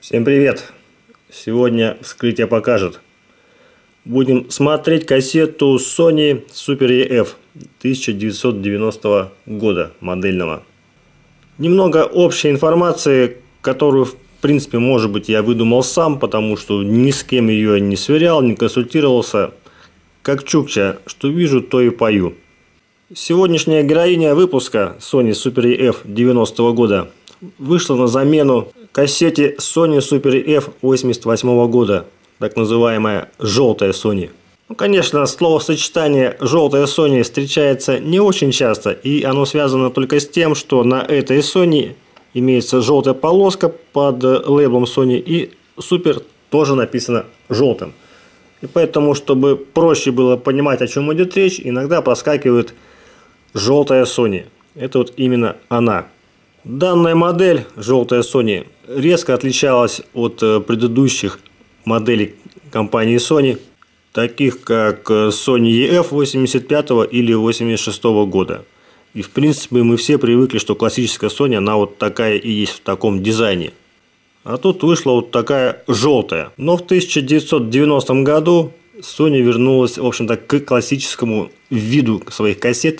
Всем привет! Сегодня вскрытие покажет. Будем смотреть кассету Sony Super EF 1990 года модельного. Немного общей информации, которую в принципе, может быть, я выдумал сам, потому что ни с кем ее не сверял, не консультировался. Как чукча, что вижу, то и пою. Сегодняшняя героиня выпуска Sony Super EF 90 года вышла на замену кассете Sony Super EF 88 года, так называемая желтая Sony. Конечно, словосочетание желтая Sony встречается не очень часто, и оно связано только с тем, что на этой Sony имеется желтая полоска под лейблом Sony, и Super тоже написано желтым. И поэтому, чтобы проще было понимать, о чем идет речь, иногда проскакивает желтая Sony. Это вот именно она. Данная модель, желтая Sony, резко отличалась от предыдущих моделей компании Sony, таких как Sony EF 85 или 86 года. И в принципе мы все привыкли, что классическая Sony, она вот такая и есть в таком дизайне. А тут вышла вот такая желтая. Но в 1990 году Sony вернулась, в общем-то, к классическому виду своих кассет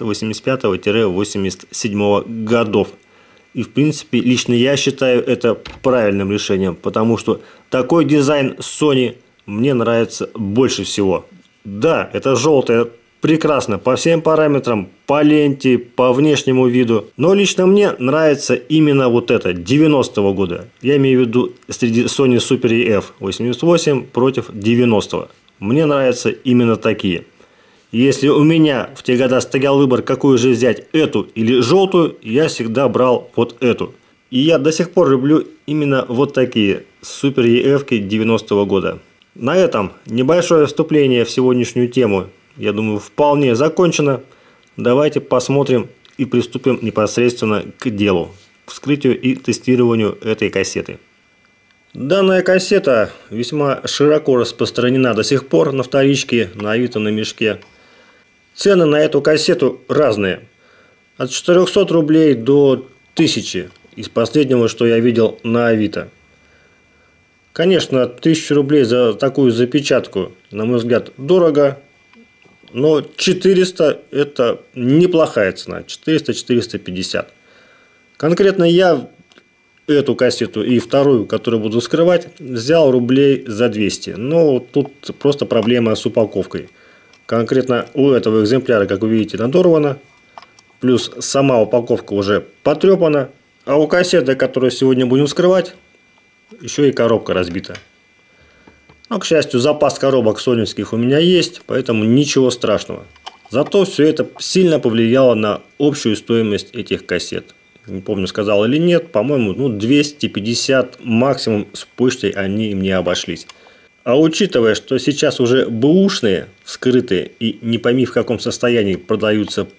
85-87 годов. И в принципе, лично я считаю это правильным решением, потому что такой дизайн Sony мне нравится больше всего. Да, это желтая прекрасно по всем параметрам, по ленте, по внешнему виду. Но лично мне нравится именно вот это, 90-го года. Я имею в виду среди Sony Super EF 88 против 90-го. Мне нравятся именно такие. Если у меня в те годы стоял выбор, какую же взять, эту или желтую, я всегда брал вот эту. И я до сих пор люблю именно вот такие Super EF 90-го года. На этом небольшое вступление в сегодняшнюю тему, я думаю, вполне закончено. Давайте посмотрим и приступим непосредственно к делу, к вскрытию и тестированию этой кассеты. Данная кассета весьма широко распространена до сих пор на вторичке, на Авито, на Мешке. Цены на эту кассету разные. От 400 рублей до 1000 из последнего, что я видел на Авито. Конечно, 1000 рублей за такую запечатку, на мой взгляд, дорого. Но 400 это неплохая цена. 400-450. Конкретно я эту кассету и вторую, которую буду вскрывать, взял рублей за 200. Но тут просто проблема с упаковкой. Конкретно у этого экземпляра, как вы видите, надорвана. Плюс сама упаковка уже потрепана. А у кассеты, которую сегодня будем вскрывать, еще и коробка разбита. Но, к счастью, запас коробок соневских у меня есть, поэтому ничего страшного. Зато все это сильно повлияло на общую стоимость этих кассет. Не помню, сказал или нет, по-моему, 250 максимум с почтой они мне обошлись. А учитывая, что сейчас уже бэушные, вскрытые и не пойми в каком состоянии продаются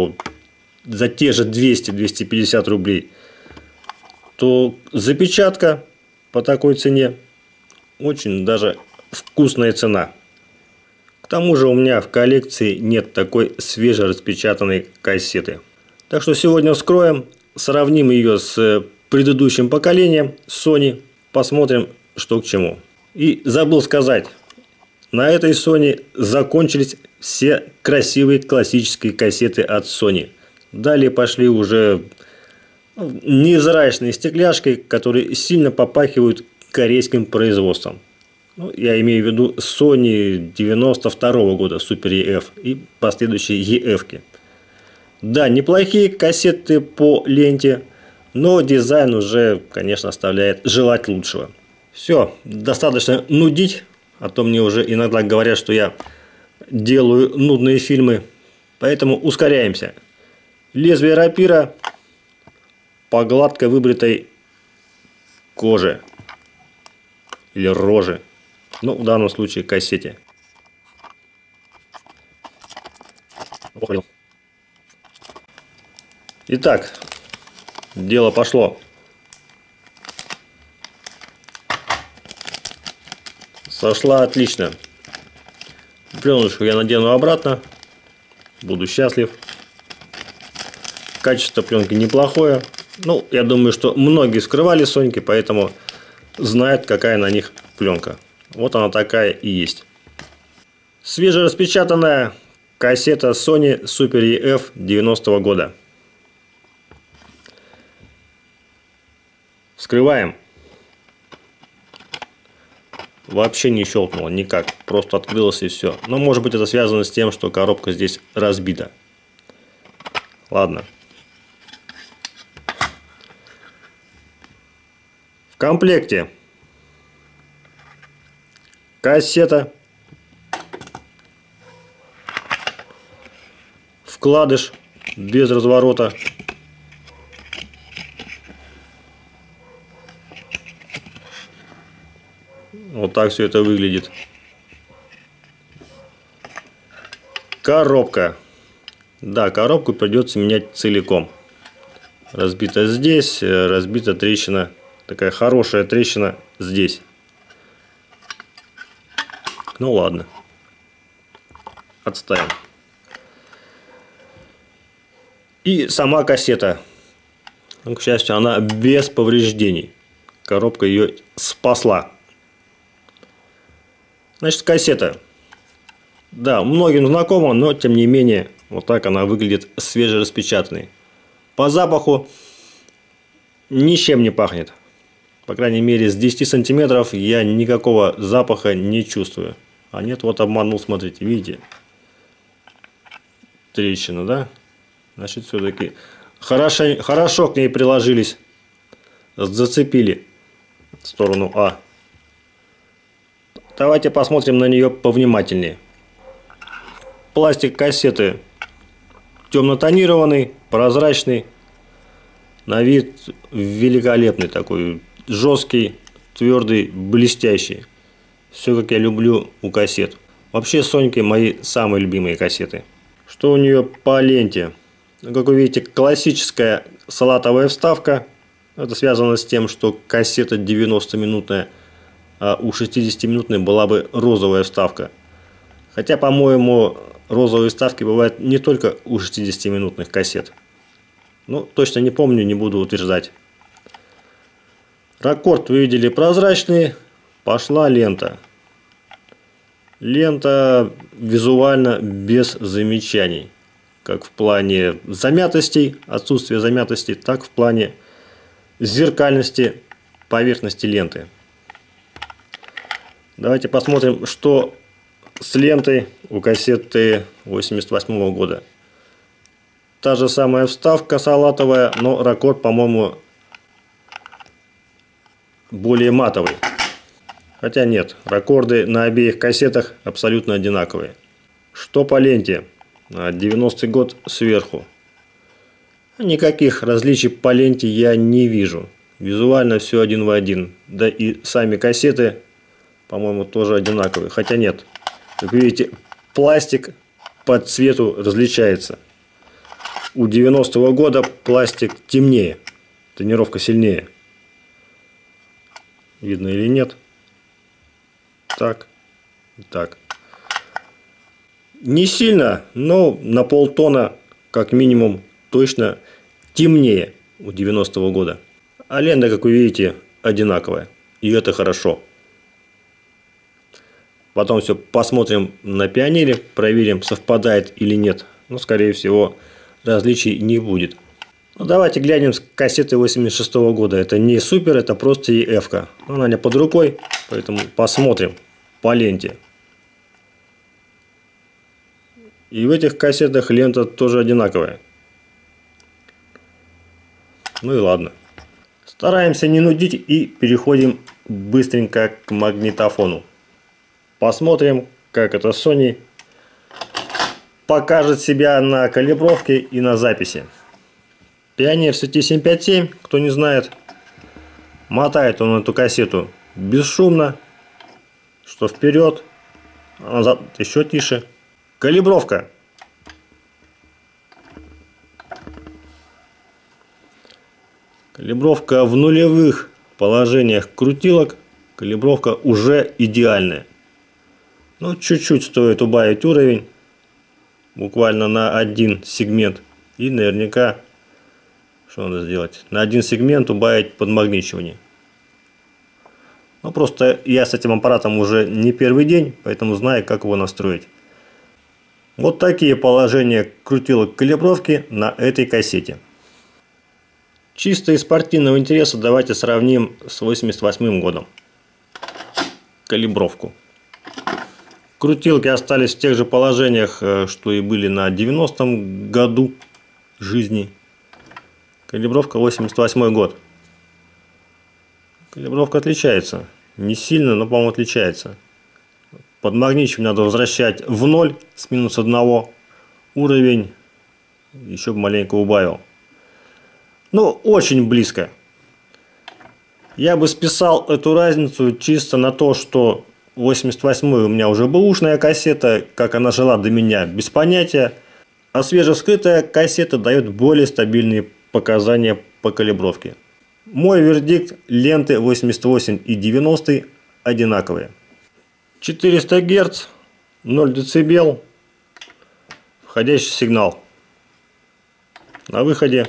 за те же 200-250 рублей, то запечатка по такой цене очень даже вкусная цена. К тому же у меня в коллекции нет такой свежераспечатанной кассеты. Так что сегодня вскроем, сравним ее с предыдущим поколением Sony, посмотрим, что к чему. И забыл сказать, на этой Sony закончились все красивые классические кассеты от Sony. Далее пошли уже невзрачные стекляшки, которые сильно попахивают корейским производством. Я имею в виду Sony 92 года Super EF и последующие EF-ки. Да, неплохие кассеты по ленте, но дизайн уже, конечно, оставляет желать лучшего. Все, достаточно нудить, а то мне уже иногда говорят, что я делаю нудные фильмы. Поэтому ускоряемся. Лезвие рапира по гладко выбритой коже или роже. В данном случае кассете. Итак, дело пошло. Сошла отлично. Пленочку я надену обратно. Буду счастлив. Качество пленки неплохое. Я думаю, что многие скрывали Соньки, поэтому знает, какая на них пленка. Вот она такая и есть. Свежераспечатанная кассета Sony Super EF 90-го года. Вскрываем. Вообще не щелкнуло никак, просто открылось и все. Но может быть это связано с тем, что коробка здесь разбита. Ладно. В комплекте кассета, вкладыш без разворота, вот так все это выглядит. Коробка. Да, коробку придется менять целиком. Разбита здесь, разбита трещина. Такая хорошая трещина здесь. Ну ладно. Отставим. И сама кассета. К счастью, она без повреждений. Коробка ее спасла. Значит, кассета. Да, многим знакома, но тем не менее, вот так она выглядит свежераспечатанной. По запаху ничем не пахнет. По крайней мере, с 10 сантиметров я никакого запаха не чувствую. А нет, вот обманул, смотрите, видите? Трещина, да? Значит, все-таки хорошо к ней приложились. Зацепили в сторону А. Давайте посмотрим на нее повнимательнее. Пластик кассеты темно-тонированный, прозрачный. На вид великолепный такой. Жесткий, твердый, блестящий. Все как я люблю у кассет. Вообще Соньки мои самые любимые кассеты. Что у нее по ленте? Как вы видите, классическая салатовая вставка. Это связано с тем, что кассета 90-минутная, а у 60-минутной была бы розовая вставка. Хотя, по-моему, розовые вставки бывают не только у 60-минутных кассет. Ну, точно не помню, не буду утверждать. Раккорд вы видели прозрачный. Пошла лента. Лента визуально без замечаний. Как в плане замятостей, отсутствия замятостей, так в плане зеркальности поверхности ленты. Давайте посмотрим, что с лентой у кассеты 88 года. Та же самая вставка салатовая, но раккорд, по-моему, более матовый. Хотя нет, раккорды на обеих кассетах абсолютно одинаковые. Что по ленте? 90-й год сверху. Никаких различий по ленте я не вижу. Визуально все один в один. Да и сами кассеты, по-моему, тоже одинаковые. Хотя нет. Как видите, пластик по цвету различается. У 90-го года пластик темнее. Тонировка сильнее. Видно или нет? Так. Так. Не сильно, но на полтона, как минимум, точно темнее у 90-го года. А лента, как вы видите, одинаковая. И это хорошо. Потом все посмотрим на пионере, проверим, совпадает или нет. Но, скорее всего, различий не будет. Ну, давайте глянем с кассеты 86-го года. Это не супер, это просто EF-ка. Она у меня под рукой, поэтому посмотрим по ленте. И в этих кассетах лента тоже одинаковая. Ну и ладно. Стараемся не нудить и переходим быстренько к магнитофону. Посмотрим, как это Sony покажет себя на калибровке и на записи. Pioneer CT757, кто не знает, мотает он эту кассету бесшумно, что вперед, а назад еще тише. Калибровка. Калибровка в нулевых положениях крутилок. Калибровка уже идеальная. Ну, чуть-чуть стоит убавить уровень. Буквально на один сегмент. И наверняка, что надо сделать? На один сегмент убавить подмагничивание. Но просто я с этим аппаратом уже не первый день, поэтому знаю, как его настроить. Вот такие положения крутилок калибровки на этой кассете. Чисто из спортивного интереса давайте сравним с 88 годом. Калибровку. Крутилки остались в тех же положениях, что и были на 90-м году жизни. Калибровка 88 год. Калибровка отличается. Не сильно, но, по-моему, отличается. Подмагничивание надо возвращать в ноль с минус 1. Уровень еще бы маленько убавил. Ну, очень близко. Я бы списал эту разницу чисто на то, что 88-й у меня уже бэушная кассета, как она жила до меня, без понятия. А свежевскрытая кассета дает более стабильные показания по калибровке. Мой вердикт: ленты 88 и 90 одинаковые. 400 Гц, 0 дБ, входящий сигнал. На выходе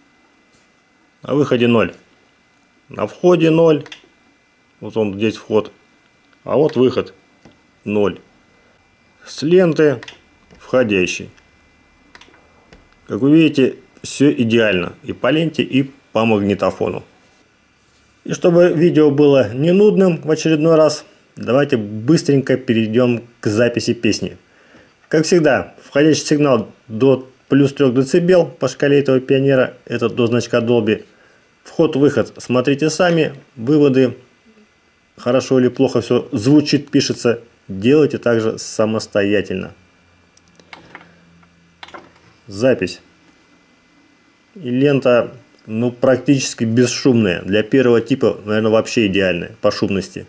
0. На входе 0. Вот он здесь вход. А вот выход 0. С ленты входящий. Как вы видите, все идеально. И по ленте, и по магнитофону. И чтобы видео было не нудным в очередной раз, давайте быстренько перейдем к записи песни. Как всегда, входящий сигнал до плюс 3 дБ по шкале этого пионера. Это до значка Dolby. Вход-выход смотрите сами. Выводы, хорошо или плохо все звучит, пишется, делайте также самостоятельно. Запись. И лента, ну, практически бесшумная. Для первого типа, наверное, вообще идеальная по шумности.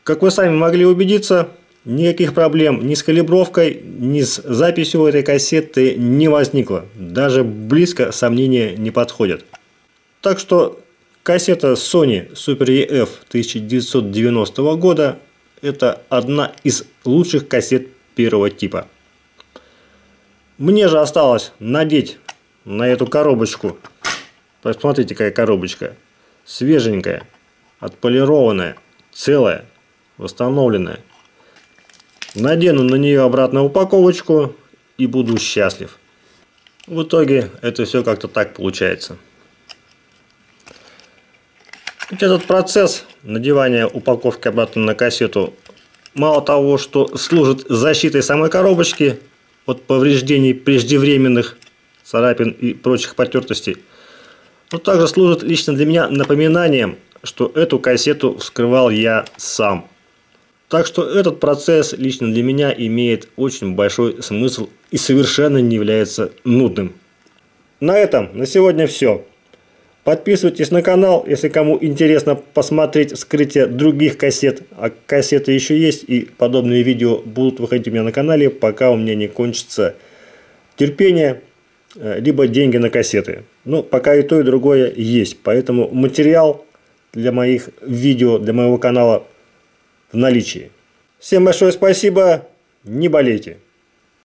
Как вы сами могли убедиться, никаких проблем ни с калибровкой, ни с записью этой кассеты не возникло. Даже близко сомнения не подходят. Так что кассета Sony Super EF 1990 года – это одна из лучших кассет первого типа. Мне же осталось надеть на эту коробочку. Посмотрите, какая коробочка. Свеженькая, отполированная, целая, восстановленная. Надену на нее обратно упаковочку и буду счастлив. В итоге это все как-то так получается. Этот процесс надевания упаковки обратно на кассету мало того, что служит защитой самой коробочки от повреждений преждевременных, царапин и прочих потертостей, но также служит лично для меня напоминанием, что эту кассету вскрывал я сам. Так что этот процесс лично для меня имеет очень большой смысл и совершенно не является нудным. На этом на сегодня все. Подписывайтесь на канал, если кому интересно посмотреть вскрытие других кассет. А кассеты еще есть, и подобные видео будут выходить у меня на канале, пока у меня не кончится терпение, либо деньги на кассеты. Ну, пока и то, и другое есть. Поэтому материал для моих видео, для моего канала в наличии. Всем большое спасибо, не болейте.